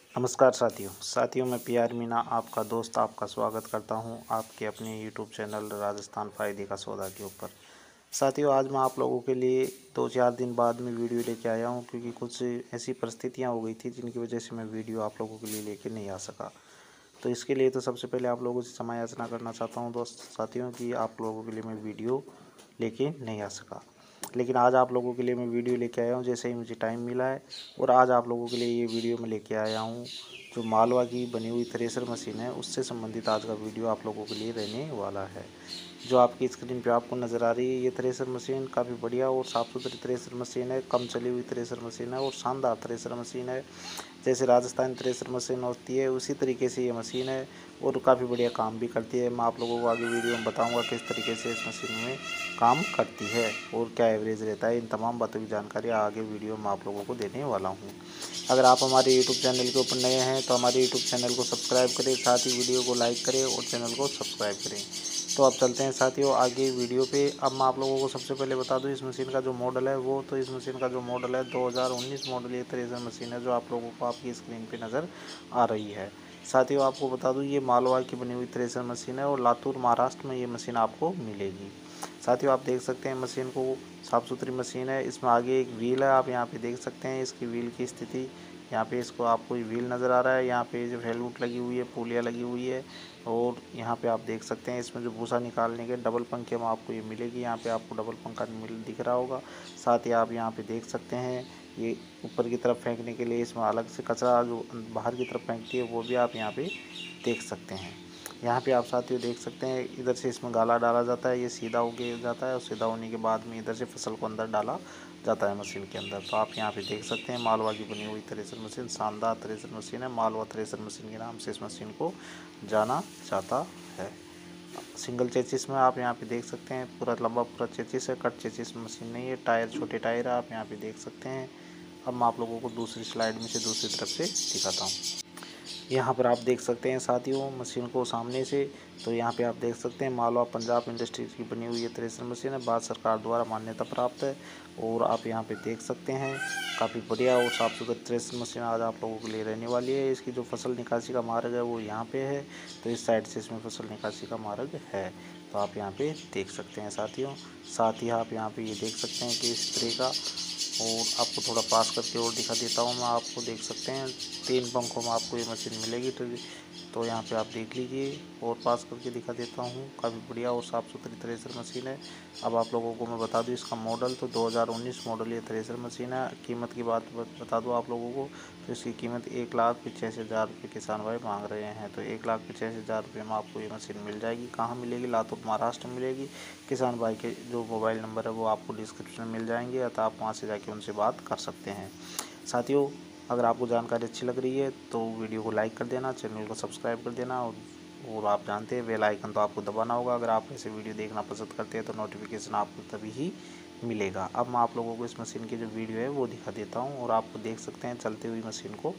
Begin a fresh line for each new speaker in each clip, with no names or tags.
नमस्कार साथियों मैं पीआर मीना आपका दोस्त आपका स्वागत करता हूं आपके अपने यूट्यूब चैनल राजस्थान फ़ायदे का सौदा के ऊपर। साथियों आज मैं आप लोगों के लिए 2-4 दिन बाद में वीडियो लेके आया हूं क्योंकि कुछ ऐसी परिस्थितियां हो गई थी जिनकी वजह से मैं वीडियो आप लोगों के लिए लेके नहीं आ सका। तो इसके लिए तो सबसे पहले आप लोगों से क्षमा याचना करना चाहता हूँ दोस्त साथियों कि आप लोगों के लिए मैं वीडियो लेके नहीं आ सका। लेकिन आज आप लोगों के लिए मैं वीडियो लेके आया हूँ जैसे ही मुझे टाइम मिला है। और आज आप लोगों के लिए ये वीडियो मैं लेके आया हूँ जो मालवा की बनी हुई थ्रेसर मशीन है उससे संबंधित आज का वीडियो आप लोगों के लिए रहने वाला है। जो आपकी स्क्रीन पे आपको नज़र आ रही है ये थ्रेसर मशीन काफ़ी बढ़िया और साफ़ सुथरी थ्रेसर मशीन है, कम चली हुई थ्रेसर मशीन है और शानदार थ्रेसर मशीन है। जैसे राजस्थान थ्रेसर मशीन होती है उसी तरीके से ये मशीन है और काफ़ी बढ़िया काम भी करती है। मैं आप लोगों को आगे वीडियो में बताऊंगा किस तरीके से इस मशीन में काम करती है और क्या एवरेज रहता है। इन तमाम बातों की जानकारी आगे वीडियो में आप लोगों को देने वाला हूँ। अगर आप हमारे यूट्यूब चैनल के ऊपर नए हैं तो हमारे यूट्यूब चैनल को सब्सक्राइब करें, साथ ही वीडियो को लाइक करें और चैनल को सब्सक्राइब करें। तो अब चलते हैं साथियों आगे वीडियो पे। अब मैं आप लोगों को सबसे पहले बता दूं इस मशीन का जो मॉडल है इस मशीन का जो मॉडल है 2019 मॉडल ये थ्रेसर मशीन है जो आप लोगों को आपकी स्क्रीन पे नज़र आ रही है। साथियों आपको बता दूं ये मालवा की बनी हुई थ्रेसर मशीन है और लातूर महाराष्ट्र में ये मशीन आपको मिलेगी। साथियों आप देख सकते हैं मशीन को, साफ़ सुथरी मशीन है। इसमें आगे एक व्हील है, आप यहाँ पे देख सकते हैं इसकी व्हील की स्थिति। यहाँ पे इसको आपको व्हील नज़र आ रहा है, यहाँ पे जो हेलमेट लगी हुई है, पुलिया लगी हुई है और यहाँ पे आप देख सकते हैं इसमें जो भूसा निकालने के डबल पंखे में आपको ये मिलेगी। यहाँ पे आपको डबल पंखा दिख रहा होगा। साथ ही आप यहाँ पे देख सकते हैं ये ऊपर की तरफ फेंकने के लिए इसमें अलग से कचरा जो बाहर की तरफ फेंकती है वो भी आप यहाँ पे देख सकते हैं। यहाँ पे आप साथियों देख सकते हैं इधर से इसमें गाला डाला जाता है, ये सीधा हो के जाता है और सीधा होने के बाद में इधर से फसल को अंदर डाला जाता है मशीन के अंदर। तो आप यहाँ पे देख सकते हैं मालवा की बनी हुई थ्रेसर मशीन, शानदार थ्रेसर मशीन है। मालवा थ्रेसर मशीन के नाम से इस मशीन को जाना जाता है। सिंगल चेचिस में आप यहाँ पे देख सकते हैं पूरा लंबा पूरा चेचिस है, कट चेचिस मशीन नहीं है। टायर छोटे टायर है, आप यहाँ पे देख सकते हैं। अब मैं आप लोगों को दूसरी स्लाइड में से दूसरी तरफ से दिखाता हूँ। यहाँ पर आप देख सकते हैं साथियों मशीन को सामने से। तो यहाँ पे आप देख सकते हैं मालवा पंजाब इंडस्ट्रीज की बनी हुई ये थ्रेसर मशीन है, भारत सरकार द्वारा मान्यता प्राप्त है। और आप यहाँ पे देख सकते हैं काफ़ी बढ़िया और साफ़ सुथरी थ्रेसर मशीन आज आप लोगों के लिए रहने वाली है। इसकी जो फसल निकासी का मार्ग है वो यहाँ पे है, तो इस साइड से इसमें फसल निकासी का मार्ग है। तो आप यहाँ पे देख सकते हैं साथियों। साथ ही आप यहाँ पे ये देख सकते हैं कि इस तरह का, और आपको थोड़ा पास करके और दिखा देता हूँ मैं, आपको देख सकते हैं 3 पंखों में आपको ये मशीन मिलेगी। तो यहाँ पे आप देख लीजिए और पास करके दिखा देता हूँ। काफ़ी बढ़िया और साफ़ सुथरी थ्रेसर मशीन है। अब आप लोगों को मैं बता दूँ इसका मॉडल तो 2019 मॉडल ये थ्रेसर मशीन है। कीमत की बात बता दूँ आप लोगों को तो इसकी कीमत 1,85,000 रुपये किसान भाई मांग रहे हैं। तो 1,85,000 रुपये में आपको ये मशीन मिल जाएगी। कहाँ मिलेगी? लातूर महाराष्ट्र में मिलेगी। किसान भाई के जो मोबाइल नंबर है वो आपको डिस्क्रिप्शन में मिल जाएंगे, अतः आप वहाँ से जाके उनसे बात कर सकते हैं। साथियों अगर आपको जानकारी अच्छी लग रही है तो वीडियो को लाइक कर देना, चैनल को सब्सक्राइब कर देना और आप जानते हैं बेल आइकन तो आपको दबाना होगा। अगर आप ऐसे वीडियो देखना पसंद करते हैं तो नोटिफिकेशन आपको तभी ही मिलेगा। अब मैं आप लोगों को इस मशीन की जो वीडियो है वो दिखा देता हूँ और आपको देख सकते हैं चलती हुई मशीन को।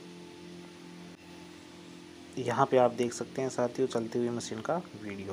यहाँ पे आप देख सकते हैं साथियों चलती हुई मशीन का वीडियो।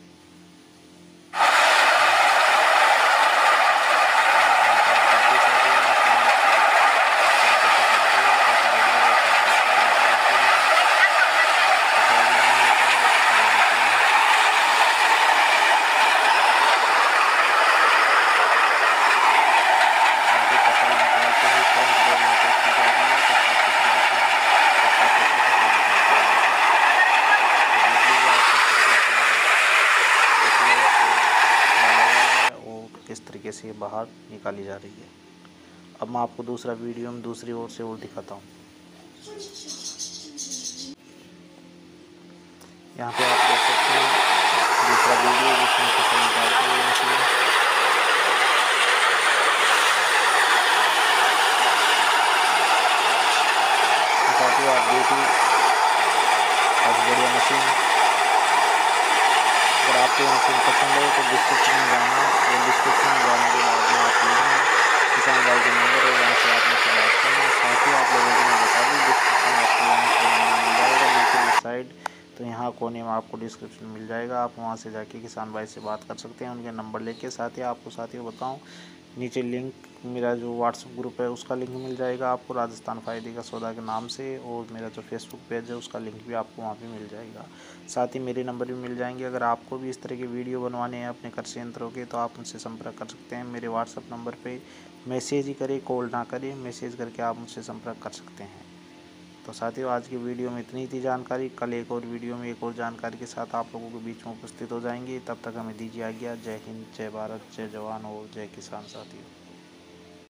किस तरीके से ये बाहर निकाली जा रही है। अब मैं आपको दूसरा वीडियो में दूसरी ओर से और दिखाता हूँ। यहाँ पे आप देख सकते हैं दूसरा वीडियो जिसमें फसल निकालते हुए मशीन। साथियों आप देखिए काफ़ी बढ़िया मशीन। अगर आपको मशीन पसंद है तो डिस्क्रिप्शन में जाना और डिस्क्रिप्शन में जाने के बाद में आप देखना किसान भाई के नंबर है, वहाँ से आप मुझसे बात करना। साथ ही आप लोगों को मैं बता दूँ डिस्क्रिप्शन में आपको यहाँ से मिल जाएगा नीचे इस साइड। तो यहाँ कोने में आपको डिस्क्रिप्शन मिल जाएगा, आप वहाँ से जाके किसान भाई से बात कर सकते हैं उनके नंबर लेके। साथ ही आपको साथियों बताऊँ नीचे लिंक मेरा जो व्हाट्सएप ग्रुप है उसका लिंक मिल जाएगा आपको राजस्थान फ़ायदे का सौदा के नाम से, और मेरा जो फेसबुक पेज है उसका लिंक भी आपको वहाँ पे मिल जाएगा। साथ ही मेरे नंबर भी मिल जाएंगे। अगर आपको भी इस तरह के वीडियो बनवाने हैं अपने कृषि यंत्रों के तो आप मुझसे संपर्क कर सकते हैं। मेरे व्हाट्सएप नंबर पर मैसेज ही करें, कॉल ना करें, मैसेज करके आप मुझसे संपर्क कर सकते हैं। तो साथियों, आज की वीडियो में इतनी थी जानकारी। कल एक और वीडियो में एक और जानकारी के साथ आप लोगों के बीच में उपस्थित हो जाएंगे। तब तक हमें दीजिए आज्ञा। जय हिंद, जय भारत, जय जवान और जय किसान। साथियों।